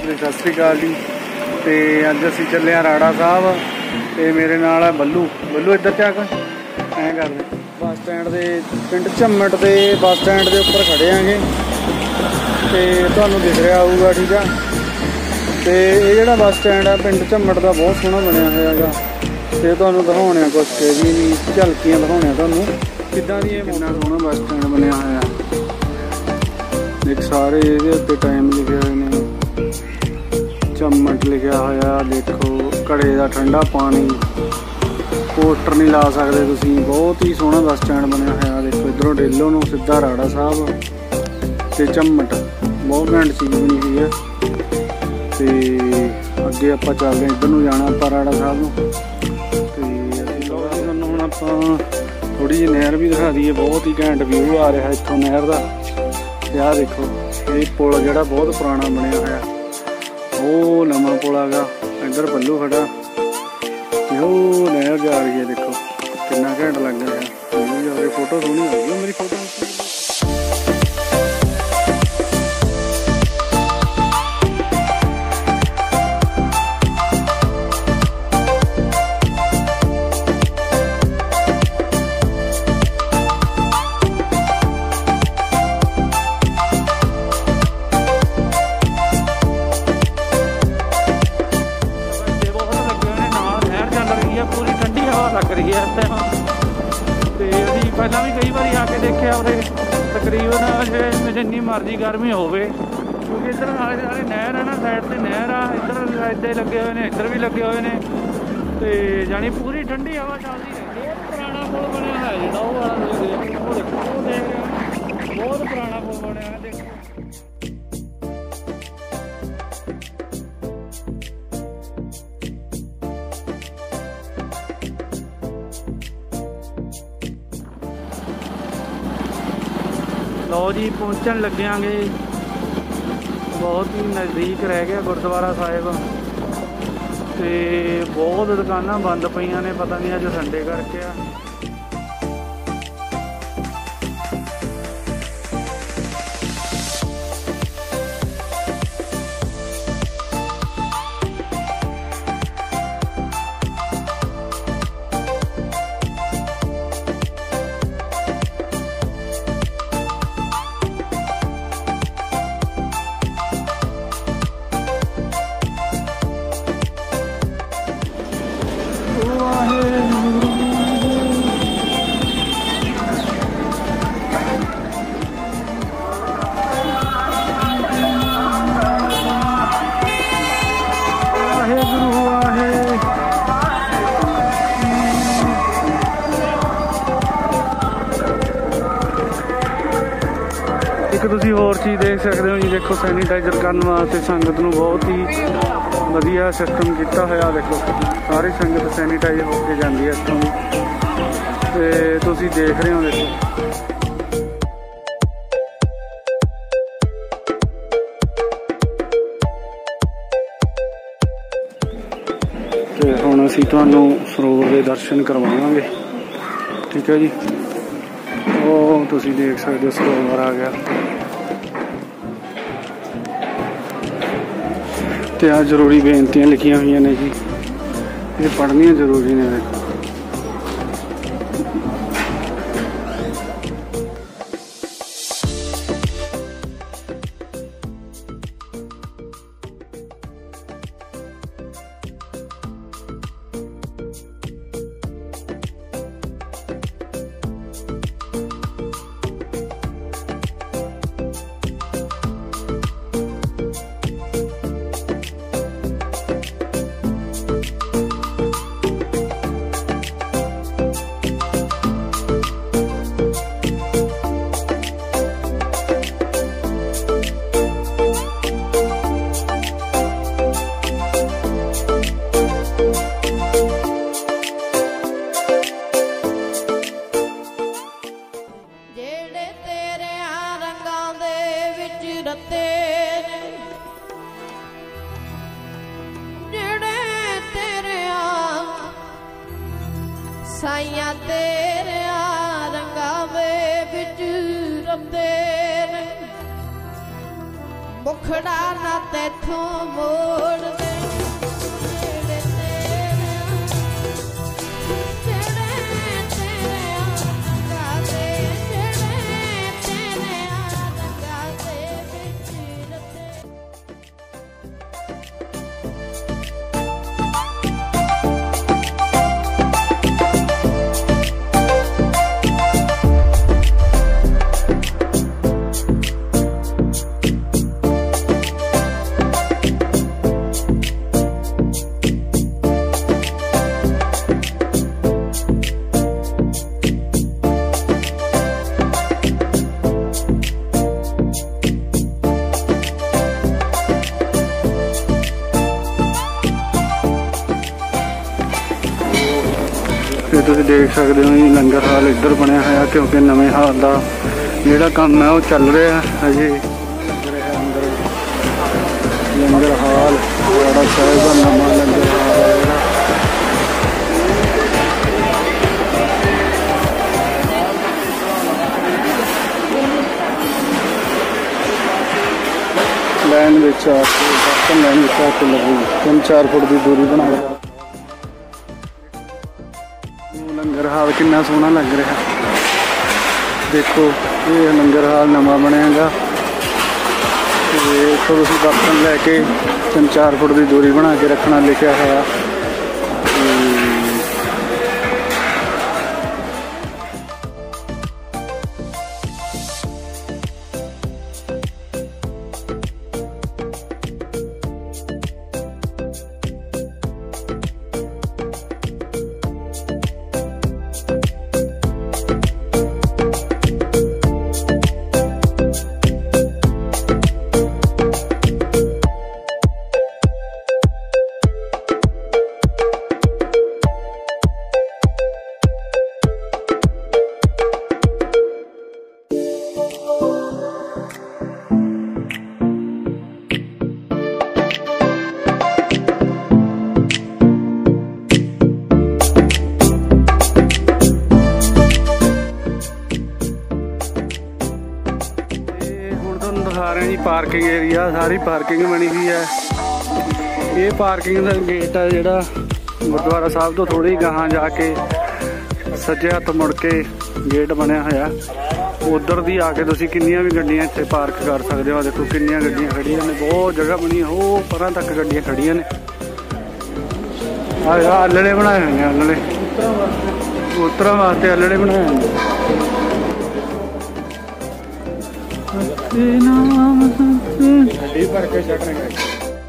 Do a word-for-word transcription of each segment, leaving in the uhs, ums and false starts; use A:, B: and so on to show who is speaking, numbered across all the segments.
A: जी सत श्री अकाल जी। तो अज असी चले हाँ राड़ा साहब, तो मेरे नाल है बल्लू। बल्लू इधर क्या कर ऐ कर दे। बस स्टैंड के पिंड झम्मट के बस स्टैंड के उपर खड़े हैं, तो तुहानू दिख रहा होगा ठीक है। तो ये जोड़ा बस स्टैंड है पिंड झम्मट का बहुत सोहना बनया हुआ है। तो तुहानू दिखाने कुछ भी झलकियां दिखाने तुहानू किदां दी कितना सोहना बस स्टैंड बनया हुआ है। एक सारे ये उत्ते टाइम लिखे हुए ने, झम्मट लिखा होया, देखो घड़े का ठंडा पानी, पोस्टर नहीं ला सकते तुसीं। बहुत ही सोहना बस स्टैंड बनया होया। देखो इधरों डेलो नूं सीधा राड़ा साहब ते झम्मट, बहुत घैंट चीज़ बनी हुई है। तो अगे आपां चलदे इधर नूं जाना आपां राड़ा साहब नूं। ते असीं तुहानूं हुण आपां थोड़ी जी नहर भी दिखा दईए। बहुत ही घैंट व्यू आ रहा इत्थों नहर का। यार देखो ये पुल जोड़ा बहुत पुराना बनया होया, वो नवा पुल आ गया। इधर बल्लू खड़ा, वो नहर जा रही है। देखो कितना घैंट लग रहा है। फोटो सोहनी हो गई मेरी फोटो। पूरी ठंडी हवा लग रही है इस टाइम। तो अभी पहला भी कई बार आके देखे और तकरीबन जिन्नी मर्जी गर्मी हो, क्योंकि इधर आले दुआले नहर है ना, साइड से नहर आ, इधर इधर लगे हुए हैं, इधर भी लगे हुए हैं। तो जानी पूरी ठंडी हवा चलती रहती है। पुराना पुल बनया है जो वो देख रहे हो, बहुत पुराना पुल बनया है। देखो लो जी पहुँचन लगे आंगे, बहुत ही नज़दीक रह गया गुरुद्वारा साहिब। तो बहुत दुकाना बंद पईयां ने, पता नहीं अज संडे करके आ। एक तुसीं होर चीज़ देख सकते हो जी। देखो सैनीटाइजर करने वास्ते संगत नूं बहुत ही वधिया सिस्टम किया होया। देखो सारी संगत सैनीटाइज होके जाती है इत्थों। ते तुसीं देख रहे हो, देखो ते हुण असीं तुहानूं सरोवर के दर्शन करवावांगे, ठीक है जी। ਉਹ ਤੁਸੀਂ देख सकते हो सरोवर आ गया। तो आ जरूरी बेनतियां लिखिया हुई ने जी, ये पढ़निया जरूरी ने। देखो
B: ਸਾਈਆਂ ਤੇਰੇ ਰੰਗਾਂ ਦੇ ਵਿੱਚ ਰੰਦੇ ਨੇ ਮੁਖੜਾ ਨਾ ਤੈਥੋਂ ਮੋੜ ਦੇ
A: ये तुसीं देख सकते हो जी लंगर हाल इधर बनया है क्योंकि नवे हाल का जोड़ा काम है वो चल रहा है अजे अंदर लंगर हाल राड़ा साहिब का नवा लंगर हाल है लाइन में आके बर्तन लाइन में आके लगी तीन चार फुट की दूरी बना लंगर हाल कितना सोहना लग रहा देखो ये लंगर हाल नवा बनेगा इतों तुम बर्तन लैके तीन चार फुट की दूरी बना के रखना लिखा है। पार्किंग एरिया सारी पार्किंग बनी हुई है। ये पार्किंग का गेट है जोड़ा गुरुद्वारा साहब तो थोड़ी गाहां जाके सज्जे हथ मुड़ के गेट बनया होया उधर दी आके तुसीं किन्नियां भी गड्डियां इत्थे पार्क कर सकते हो। देखो किन्नियां गड्डियां खड़ियां ने बहुत जगह बनी हो परां तक गड्डियां खड़ियां ने। आलड़े बनाए हुए हैं आलड़े कबूतरां वास्ते आलड़े बनाए हुए भर के चढ़ रहे हैं।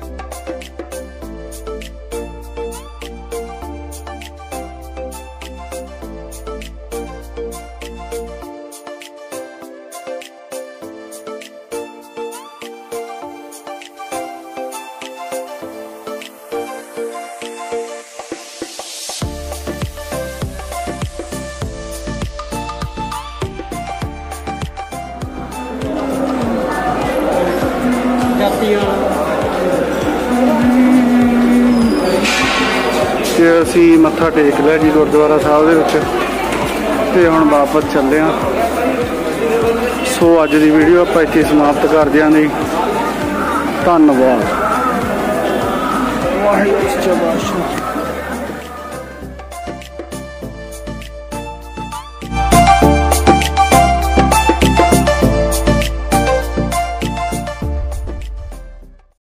A: ਤੇ ਅਸੀਂ ਮੱਥਾ ਟੇਕ ਲਿਆ ਜੀ ਗੁਰਦੁਆਰਾ ਸਾਹਿਬ ਦੇ ਵਿੱਚ ਤੇ ਹੁਣ ਵਾਪਸ ਚੱਲੇ ਆਂ। ਸੋ ਅੱਜ ਦੀ ਵੀਡੀਓ ਆਪਾਂ ਇੱਥੇ ਸਮਾਪਤ ਕਰਦੇ ਆਂ ਜੀ। ਧੰਨਵਾਦ। ਵਾਹਿਗੁਰੂ ਜੀ ਕਾ ਖਾਲਸਾ।